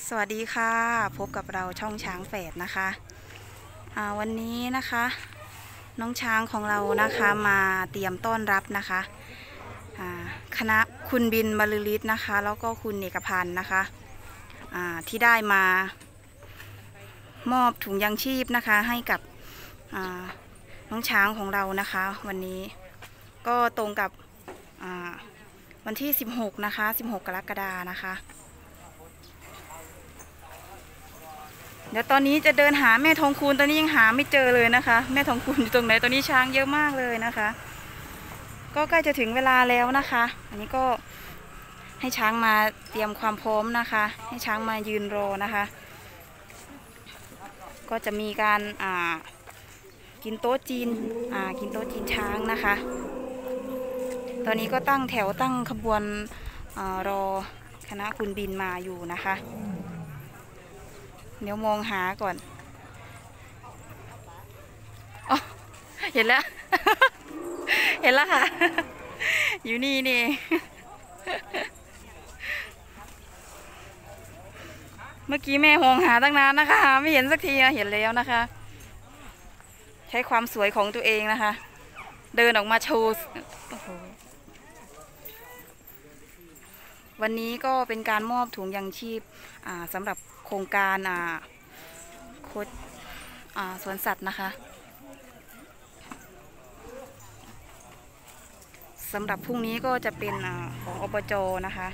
สวัสดีค่ะพบกับเราช่องช้างแฝดนะคะวันนี้นะคะน้องช้างของเรานะคะมาเตรียมต้อนรับนะคะคณะคุณบินบรรลือฤทธิ์นะคะแล้วก็คุณเอกพันธ์นะคะที่ได้มามอบถุงยางชีพนะคะให้กับน้องช้างของเรานะคะวันนี้ก็ตรงกับวันที่16นะคะ16กรกฎาคมนะคะเดี๋ยวตอนนี้จะเดินหาแม่ทองคูณตอนนี้ยังหาไม่เจอเลยนะคะแม่ทองคูณอยู่ตรงไหนตอนนี้ช้างเยอะมากเลยนะคะก็ใกล้จะถึงเวลาแล้วนะคะอันนี้ก็ให้ช้างมาเตรียมความพร้อมนะคะให้ช้างมายืนรอนะคะก็จะมีการกินโต๊ะจีนกินโต๊ะจีนช้างนะคะตอนนี้ก็ตั้งแถวตั้งขบวนรอคณะคุณบินมาอยู่นะคะเดี๋ยวมองหาก่อนอ๋อเห็นแล้ว เห็นแล้วค่ะ อยู่นี่นี่ เมื่อกี้แม่มองหาตั้งนานนะคะไม่เห็นสักทีเห็นแล้วนะคะใช้ความสวยของตัวเองนะคะเดินออกมาโชว์วันนี้ก็เป็นการมอบถุงยางชีพสำหรับโครงการโคดสวนสัตว์นะคะสำหรับพรุ่งนี้ก็จะเป็นของอบจ.นะคะ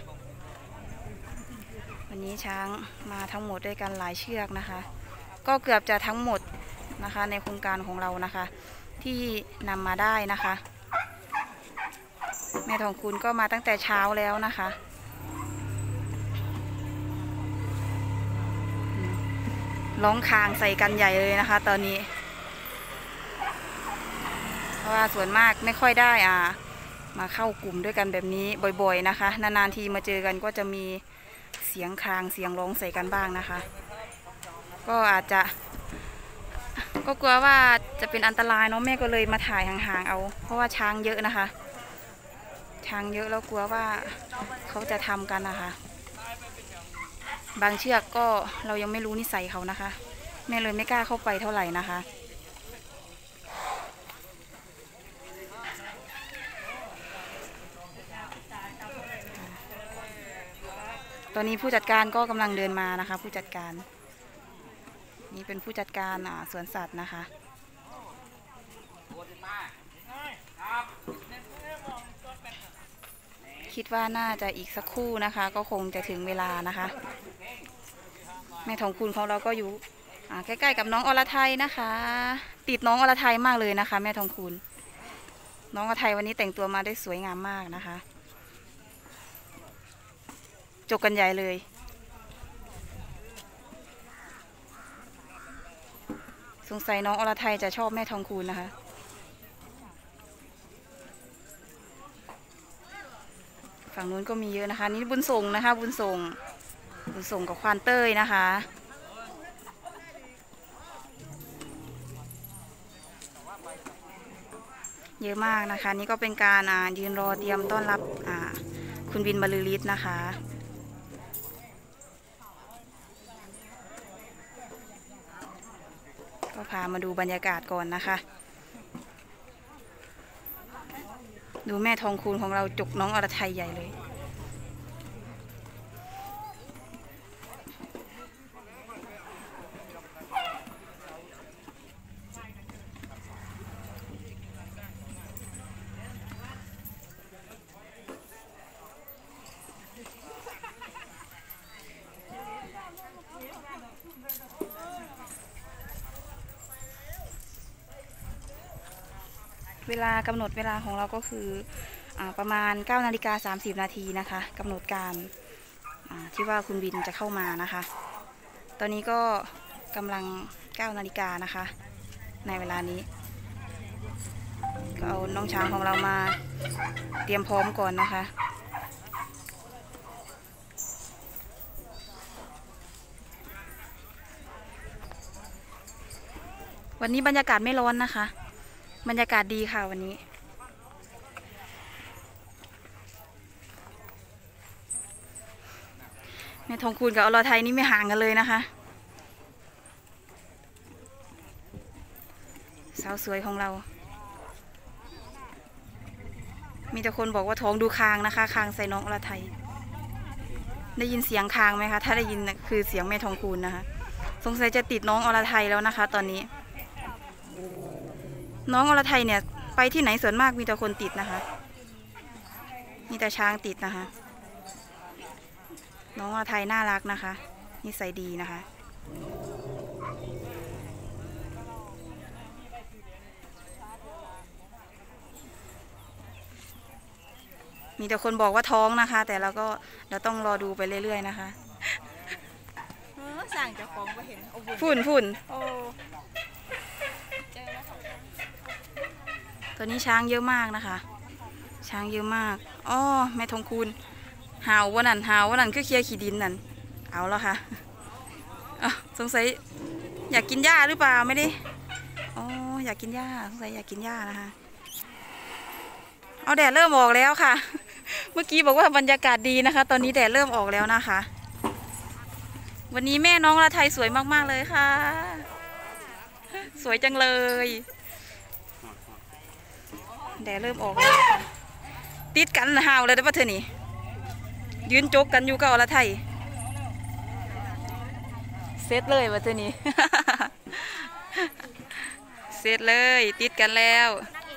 วันนี้ช้างมาทั้งหมดด้วยกันหลายเชือกนะคะก็เกือบจะทั้งหมดนะคะในโครงการของเรานะคะที่นำมาได้นะคะแม่ทองคูณก็มาตั้งแต่เช้าแล้วนะคะร้องคางใส่กันใหญ่เลยนะคะตอนนี้เพราะว่าส่วนมากไม่ค่อยได้มาเข้ากลุ่มด้วยกันแบบนี้บ่อยๆนะคะนานๆทีมาเจอกันก็จะมีเสียงคางเสียงร้องใส่กันบ้างนะคะก็อาจจะก็กลัวว่าจะเป็นอันตรายเนาะแม่ก็เลยมาถ่ายห่างๆเอาเพราะว่าช้างเยอะนะคะช้างเยอะแล้วกลัวว่าเขาจะทำกันนะคะบางเชือกก็เรายังไม่รู้นิสัยเขานะคะแม่เลยไม่กล้าเข้าไปเท่าไหร่นะคะตอนนี้ผู้จัดการก็กำลังเดินมานะคะผู้จัดการนี่เป็นผู้จัดการสวนสัตว์นะคะคิดว่าน่าจะอีกสักครู่นะคะก็คงจะถึงเวลานะคะแม่ทองคูณของเราก็อยู่ใกล้ๆกับน้องอรไทยนะคะติดน้องอรไทยมากเลยนะคะแม่ทองคูณน้องอรไทยวันนี้แต่งตัวมาได้สวยงามมากนะคะจกกันใหญ่เลยสงสัยน้องอรไทยจะชอบแม่ทองคูณนะคะฝั่งนู้นก็มีเยอะนะคะนี่บุญส่งนะคะบุญส่งกับควานเต้ยนะคะเยอะมากนะคะนี่ก็เป็นการยืนรอเตรียมต้อนรับคุณบินบรรลือฤทธิ์นะคะก็พามาดูบรรยากาศก่อนนะคะดูแม่ทองคูณของเราจกน้องอรไทยใหญ่เลยเวลากำหนดเวลาของเราก็คือประมาณ 9:30 นาทีนะคะกำหนดการที่ว่าคุณบินจะเข้ามานะคะตอนนี้ก็กำลัง 9 นาฬิกานะคะในเวลานี้ก็เอาน้องช้างของเรามาเตรียมพร้อมก่อนนะคะวันนี้บรรยากาศไม่ร้อนนะคะบรรยากาศดีค่ะวันนี้แม่ทองคูณกับอรไทยนี่ไม่ห่างกันเลยนะคะสาวสวยของเรามีแต่คนบอกว่าท้องดูคางนะคะคางใส่น้องอรไทยได้ยินเสียงคางไหมคะถ้าได้ยินคือเสียงแม่ทองคูณนะคะสงสัยจะติดน้องอรไทยแล้วนะคะตอนนี้น้องอรไทยเนี่ยไปที่ไหนส่วนมากมีแต่คนติดนะคะมีแต่ช้างติดนะคะน้องอรไทยน่ารักนะคะนิสัยดีนะคะมีแต่คนบอกว่าท้องนะคะแต่เราต้องรอดูไปเรื่อยๆนะคะสั่งจะฟ้องก็เห็นฝุ่นตัวนี้ช้างเยอะมากนะคะช้างเยอะมากอ๋อแม่ทองคูณหาววันนั้นคือเคลียร์ขี้ดินนั่นเอาแล้วค่ะสงสัยอยากกินหญ้าหรือเปล่าไม่ได้อ๋ออยากกินหญ้าสงสัยอยากกินหญ้านะคะเอาแดดเริ่มออกแล้วค่ะเมื่อกี้บอกว่าบรรยากาศดีนะคะตอนนี้แดดเริ่มออกแล้วนะคะวันนี้แม่น้องอรไทยสวยมากๆเลยค่ะสวยจังเลยแดดเริ่มออกแล้วติดกันห่าวเลยนะป้าเธอนี่ยืนจกกันอยู่กับอรไทยเซตเลยป้าเธอนี่เซตเลยติดกันแล้ว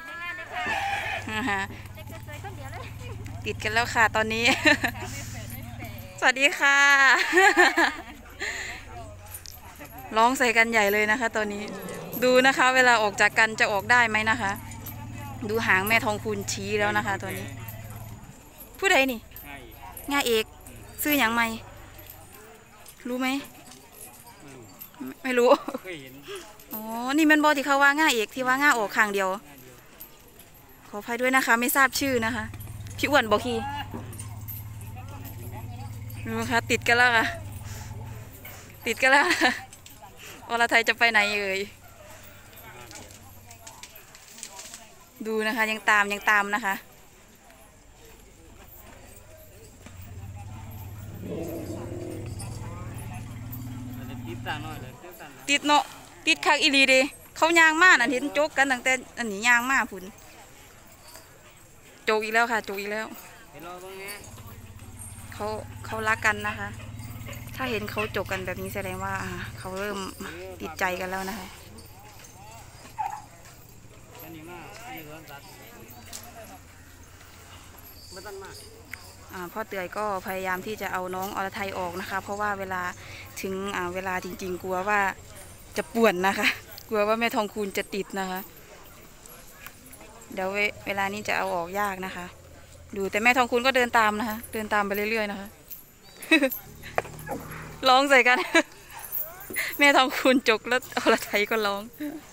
ติดกันแล้วค่ะตอนนี้สวัสดีค่ะร้องใส่กันใหญ่เลยนะคะตอนนี้ดูนะคะเวลาออกจากกันจะออกได้ไหมนะคะดูหางแม่ทองคูณชี้แล้วนะคะตัวนี้ผู้ใดนี่ง่าเอกซื้ออย่างไหมรู้ไหมไม่รู้อ๋อนี่มันบอที่เขาว่าง่าเอกที่ว่าง่าออกข้างเดียวขออภัยด้วยนะคะไม่ทราบชื่อนะคะพี่อ้วนบอกคีดูค่ะติดกันแล้วค่ะติดกันแล้วอรไทยจะไปไหนเอ่ยดูนะคะยังตามนะคะติดเนาะติดคักอีลีเดเขายางมากอันเห็นโจกกันตั้งแต่อันนี้ยางมากผุนโจกอีกแล้วค่ะโจกอีกแล้วเขารักกันนะคะถ้าเห็นเขาจกกันแบบนี้แสดงว่าเขาเริ่มติดใจกันแล้วนะคะพ่อเตยก็พยายามที่จะเอาน้องอรไทยออกนะคะเพราะว่าเวลาถึงเวลาจริงๆกลัวว่าจะป่วนนะคะกลัวว่าแม่ทองคูณจะติดนะคะเดี๋ยวเวลานี้จะเอาออกยากนะคะดูแต่แม่ทองคูณก็เดินตามนะคะเดินตามไปเรื่อยๆนะคะร้องใส่กันแม่ทองคูณจกแล้วอรไทยก็ร้อง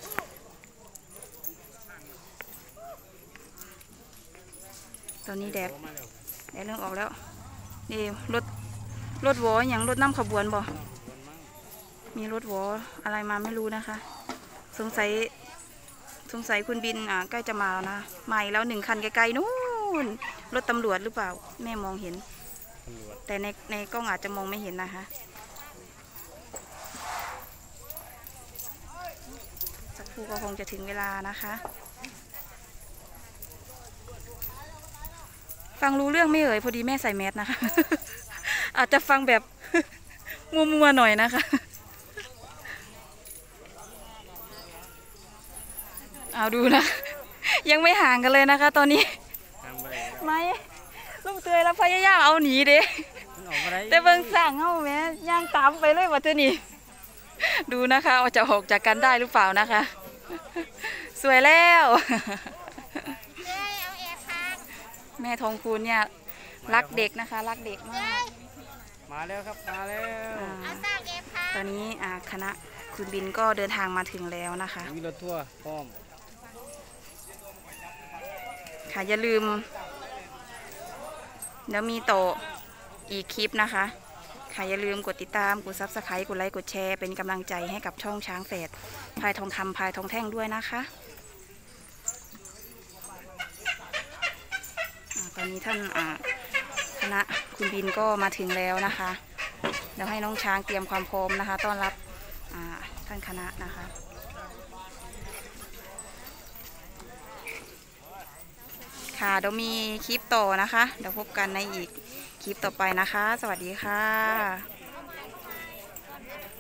ตอนนี้แดดเริ่มออกแล้วนี่รถวออย่างรถน้ำขบวนบ่มีรถวออะไรมาไม่รู้นะคะสงสัยคุณบินใกล้จะมาแล้วนะมาอีกแล้ว1 คันไกลๆนู่นรถตำรวจหรือเปล่าแม่มองเห็นแต่ในกล้องอาจจะมองไม่เห็นนะคะสักครู่ก็คงจะถึงเวลานะคะฟังรู้เรื่องไม่เอ่ยพอดีแม่ใส่แมสนะคะ อาจจะฟังแบบ มัวๆหน่อยนะคะเอาดูนะ ยังไม่ห่างกันเลยนะคะตอนนี้ไม่ลูกเตยแล้วพยายามเอาหนีเด้แต่เบิ่งสั่งเอาแม่ย่างตามไปเลยว่าเธอนี่ดูนะคะว่าจะออกจากกันได้หรือเปล่านะคะสวยแล้วแม่ทองคูณเนี่ยรักเด็กนะคะรักเด็กมากมาแล้วครับมาแล้วตอนนี้คณะคุณบินก็เดินทางมาถึงแล้วนะคะมีรถทัวร์พร้อมค่ะอย่าลืมเดี๋ยวมีโตอีกคลิปนะคะค่ะอย่าลืมกดติดตามกดซับสไครต์กดไลค์กดแชร์เป็นกำลังใจให้กับช่องช้างแฝดพายทองคำพายทองแท่งด้วยนะคะตอนนี้ท่านคณะคุณบินก็มาถึงแล้วนะคะดี๋ยวให้น้องช้างเตรียมความพร้อมนะคะต้อนรับท่านคณะนะคะค่ะเดี๋ยวมีคลิปต่อนะคะเดี๋ยวพบกันในอีกคลิปต่อไปนะคะสวัสดีค่ะ